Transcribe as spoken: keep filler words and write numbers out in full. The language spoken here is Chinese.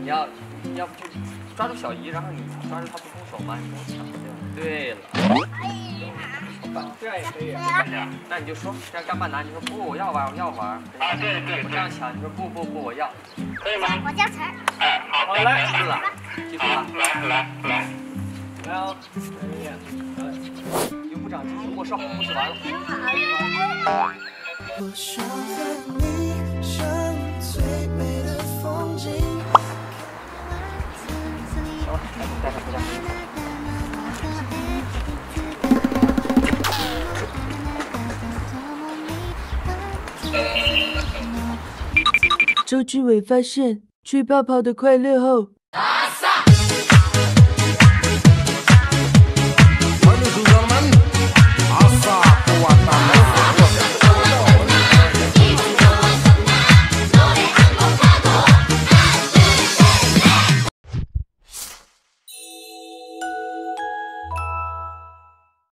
你要要不就抓住小姨，然后你抓住她不松手嘛，你跟我抢这样。对了。这样也可以。那你就说这样干嘛拿？你说不，我要玩，我要玩。啊，对对。我这样抢，你说不不不，我要。可以吗？我叫词儿。哎，好，来，记住了，记住了。来来来。来哦，来，由部长进行握手，握手完了。我想和你赏最美的风景。好了，来，带上回家。 周志伟发现吹泡泡的快乐后，